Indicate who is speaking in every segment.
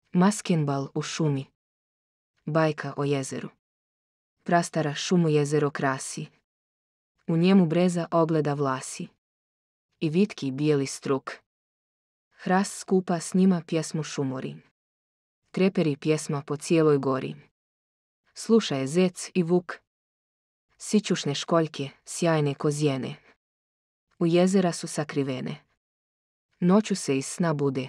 Speaker 1: Maskenbal u šumi. Bajka o jezeru. Prastara šumu jezero krasi. U njemu breza ogleda vlasi. I vitki bijeli struk. Hrast skupa s njima pjesmu šumori. Treperi pjesma po cijeloj gori. Slušaje zec i vuk. Sićušne školjke, sjajne kozjene. U jezera su sakrivene. Noću se iz sna bude.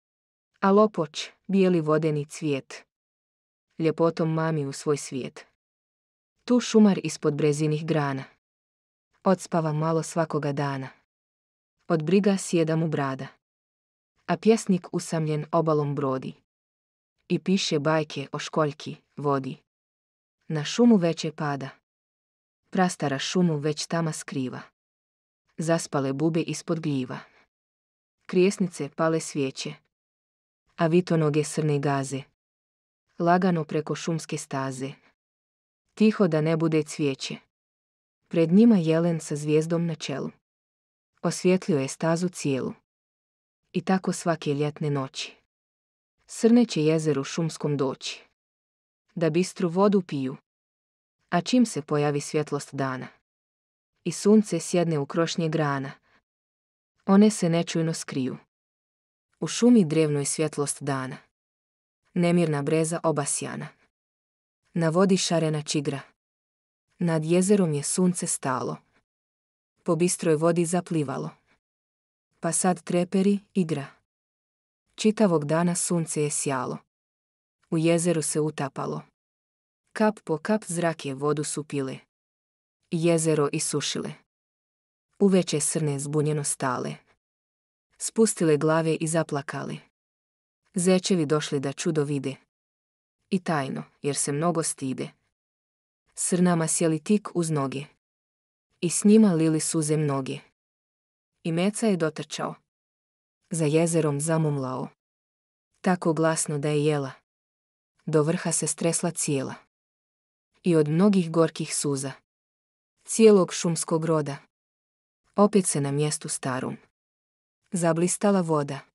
Speaker 1: A lopoč, bijeli vodeni cvijet. Ljepotom mami u svoj svijet. Tu šumar ispod brezinih grana. Odspava malo svakoga dana. Od briga sjeda mu brada. A pjesnik usamljen obalom brodi. I piše bajke o školjki, vodi. Na šumu veće pada. Prastara šumu već tama skriva. Zaspale bube ispod gljiva. Krijesnice pale svijeće. A vitonoge srne gaze. Lagano preko šumske staze. Tiho da ne bude cvijeće. Pred njima jelen sa zvijezdom na čelu. Osvjetlio je stazu cijelu. I tako svake ljetne noći. Srne će jezeru šumskom doći. Da bistru vodu piju. A čim se pojavi svjetlost dana. I sunce sjedne u krošnje grana. One se nečujno skriju. U šumi drevnoj svjetlost dana. Nemirna breza obasjana. Na vodi šarena čigra. Nad jezerom je sunce stalo. Po bistroj vodi zaplivalo. Pa sad treperi igra. Čitavog dana sunce je sjalo. U jezeru se utapalo. Kap po kap zrak je vodu su pile. I jezero isušile. Uveče srne zbunjeno stale. Spustile glave i zaplakale. Zečevi došli da čudo vide. I tajno, jer se mnogo stide. Srnama sjeli tik uz noge. I s njima lili suze mnoge. I meca je dotrčao. Za jezerom zamumlao. Tako glasno da je jela. Do vrha se stresla cijela. I od mnogih gorkih suza. Cijelog šumskog roda. Opet se na mjestu starom. Zablistala voda.